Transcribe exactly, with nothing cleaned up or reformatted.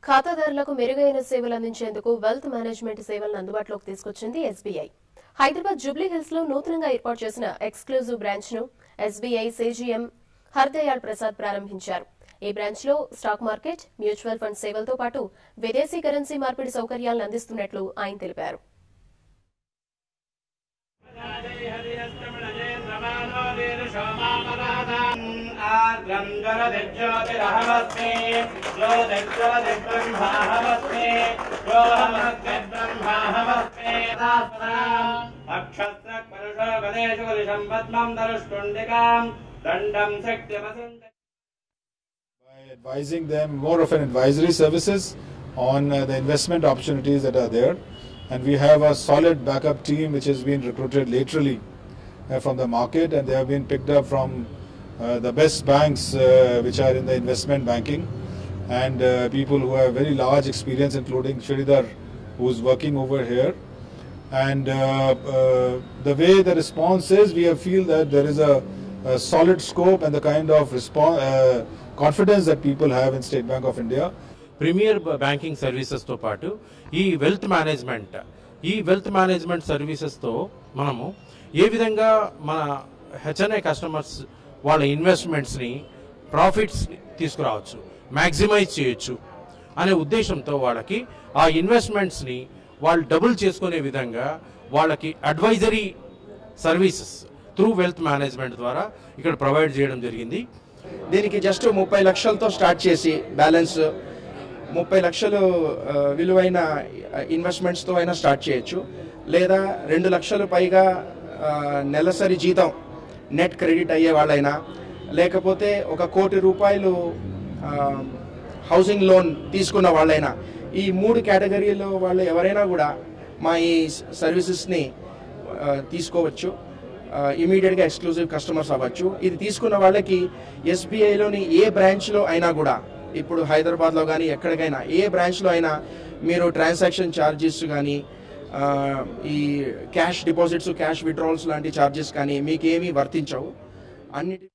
ఖాతాదారులకు మెరుగైన సేవలు అందించేందుకు వెల్త్ మేనేజ్మెంట్ సేవలను అందుబాటులోకి తీసుకొచ్చింది ఎస్బీఐ. హైదరాబాద్ జూబ్లీ హిల్స్ లో నూతనంగా ఏర్పాటు చేసిన ఎక్స్క్లూజివ్ బ్రాంచ్ ను ఎస్బీఐ సీజీఎం హర్దయాళ్ ప్రసాద్ ప్రారంభించారు. ఈ బ్రాంచ్ లో స్టాక్ మార్కెట్, మ్యూచువల్ ఫండ్ సేవలతో పాటు విదేశీ కరెన్సీ మార్పిడి సౌకర్యాలను అందిస్తున్నట్లు ఆయన తెలిపారు. By advising them more of an advisory services on uh, the investment opportunities that are there, and we have a solid backup team which has been recruited laterally uh, from the market, and they have been picked up from uh, the best banks uh, which are in the investment banking, and uh, people who have very large experience, including Sridhar, who is working over here. And uh, uh, the way the response is, we feel that there is a, a solid scope and the kind of response, uh, confidence that people have in State Bank of India. Premier banking services to పాటు ఈ wealth management ఈ wealth management services తో మనము ఏ విధంగా మన HNI customers వాళ్ళ investments ని ప్రాఫిట్స్ తీసుకురావచ్చు, మ్యాక్సిమైజ్ చేయొచ్చు అనే ఉద్దేశంతో వాళ్ళకి ఆ ఇన్వెస్ట్మెంట్స్ ని వాళ్ళు డబుల్ చేసుకునే విధంగా వాళ్ళకి advisory services through wealth management ద్వారా ఇక్కడ ప్రొవైడ్ చేయడం జరిగింది. దీనికి జస్ట్ ముప్పై లక్షలతో స్టార్ట్ చేసి బ్యాలెన్స్ ముప్పై లక్షలు విలువైన ఇన్వెస్ట్మెంట్స్తో అయినా స్టార్ట్ చేయొచ్చు, లేదా రెండు లక్షలు పైగా నెలసరి జీతం నెట్ క్రెడిట్ అయ్యే వాళ్ళైనా, లేకపోతే ఒక కోటి రూపాయలు హౌసింగ్ లోన్ తీసుకున్న వాళ్ళైనా, ఈ మూడు కేటగిరీలో వాళ్ళు ఎవరైనా కూడా మా ఈ సర్వీసెస్ని తీసుకోవచ్చు. ఇమీడియట్గా ఎక్స్క్లూజివ్ కస్టమర్స్ అవ్వచ్చు. ఇది తీసుకున్న వాళ్ళకి ఎస్బీఐలోని ఏ బ్రాంచ్లో అయినా కూడా, ఇప్పుడు హైదరాబాద్లో కానీ ఎక్కడికైనా ఏ బ్రాంచ్లో అయినా మీరు ట్రాన్సాక్షన్ ఛార్జెస్ కానీ, ఈ క్యాష్ డిపాజిట్స్, క్యాష్ విత్డ్రావల్స్ లాంటి ఛార్జెస్ కానీ మీకేమీ వర్తించవు. అన్నిటి